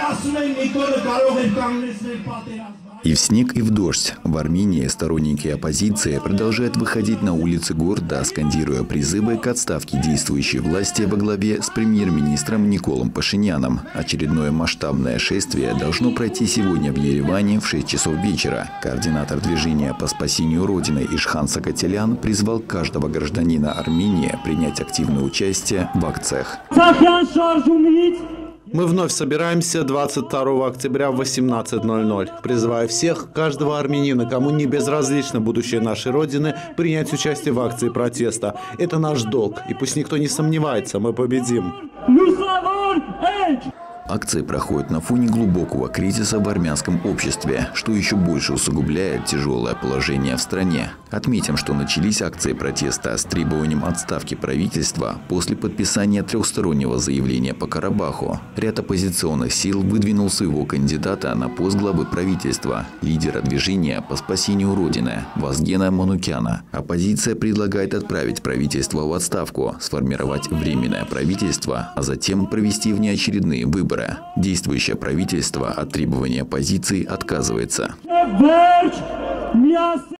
И в снег, и в дождь. В Армении сторонники оппозиции продолжают выходить на улицы города, скандируя призывы к отставке действующей власти во главе с премьер-министром Николом Пашиняном. Очередное масштабное шествие должно пройти сегодня в Ереване в 6 часов вечера. Координатор движения по спасению Родины Ишхан Сакателян призвал каждого гражданина Армении принять активное участие в акциях. Мы вновь собираемся 22 октября в 18:00. Призываю всех, каждого армянина, кому не безразлично будущее нашей Родины, принять участие в акции протеста. Это наш долг. И пусть никто не сомневается, мы победим. Акции проходят на фоне глубокого кризиса в армянском обществе, что еще больше усугубляет тяжелое положение в стране. Отметим, что начались акции протеста с требованием отставки правительства после подписания трехстороннего заявления по Карабаху. Ряд оппозиционных сил выдвинул своего кандидата на пост главы правительства, лидера движения по спасению Родины Вазгена Манукяна. Оппозиция предлагает отправить правительство в отставку, сформировать временное правительство, а затем провести внеочередные выборы. Действующее правительство от требования оппозиции отказывается.